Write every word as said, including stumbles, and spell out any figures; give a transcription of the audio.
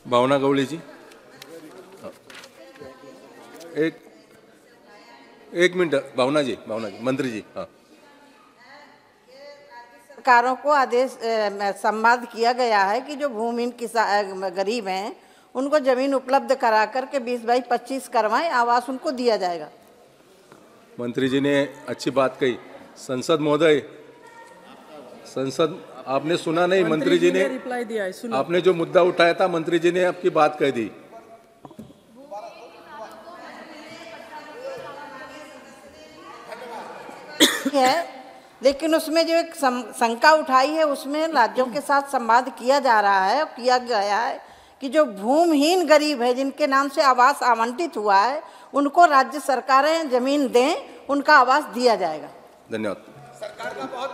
भावना गवळी जी, एक एक मिनट, भावना जी, भावना जी, मंत्री जी। हाँ, सरकारों को आदेश संवाद किया गया है कि जो भूमिहीन किसान गरीब हैं उनको जमीन उपलब्ध करा करके बीस बाई पच्चीस करवाएं, आवास उनको दिया जाएगा। मंत्री जी ने अच्छी बात कही। संसद महोदय, संसद, आपने सुना नहीं? मंत्री जी ने रिप्लाई दिया है, सुनो। आपने जो मुद्दा उठाया था, मंत्री जी ने आपकी बात कह दी। है, लेकिन उसमें जो एक शंका उठाई है उसमें राज्यों के साथ संवाद किया जा रहा है, किया गया है कि जो भूमिहीन गरीब है जिनके नाम से आवास आवंटित हुआ है उनको राज्य सरकारें जमीन दें, उनका आवास दिया जाएगा। धन्यवाद।